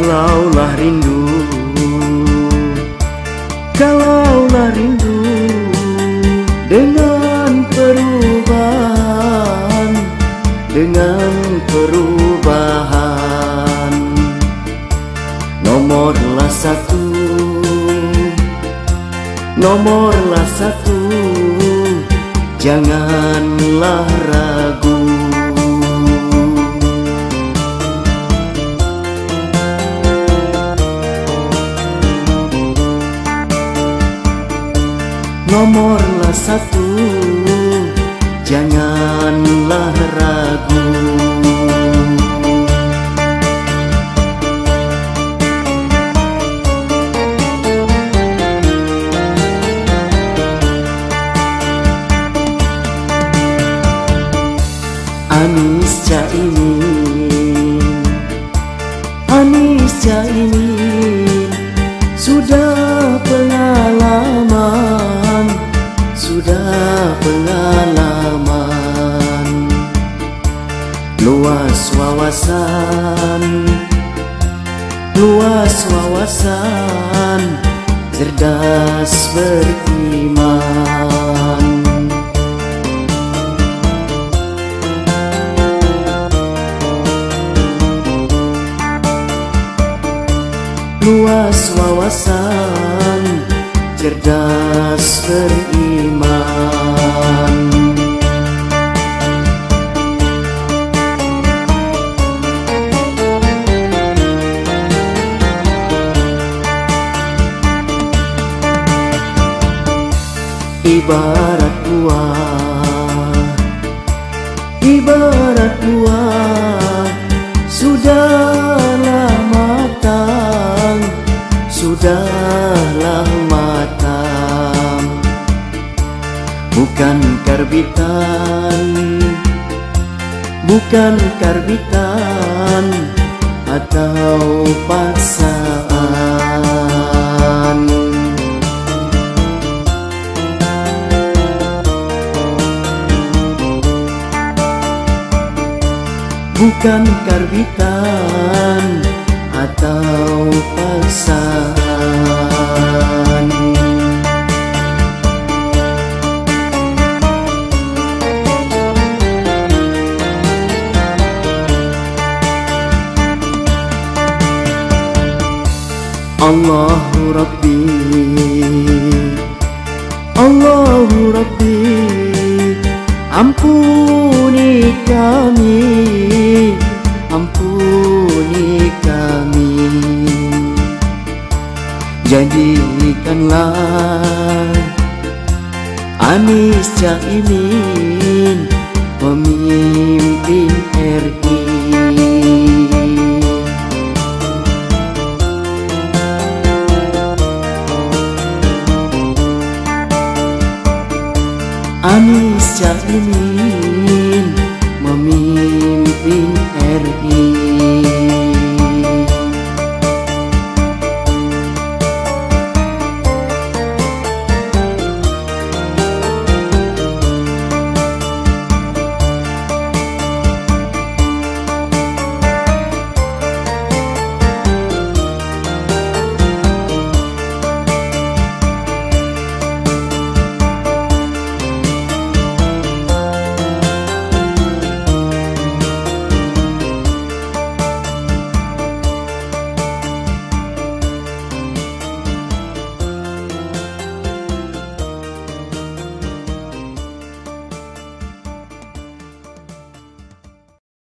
Kalaulah rindu, kalaulah rindu dengan perubahan, dengan perubahan. Nomorlah satu, nomorlah satu, janganlah ragu. Nomorlah satu, janganlah ragu. Anis Caimin, Anis Caimin, sudah pengalaman, sudah pengalaman. Luas wawasan, luas wawasan, cerdas beriman. Luas wawasan, cerdas beriman. Ibarat buah, ibarat buah, sudahlah matang, sudahlah matang. Bukan karbitan, bukan karbitan atau paksaan. Bukan karbitan atau paksaan. Allahu Rabbi, Allahu Rabbi, ampuni kami, ampuni kami. Jadikanlah Anis Caimin pemimpin RI. Anis Caimin memimpin